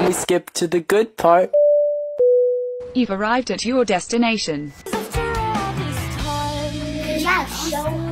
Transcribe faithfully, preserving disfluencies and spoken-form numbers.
we skip to the good part. You've arrived at your destination. Yeah, show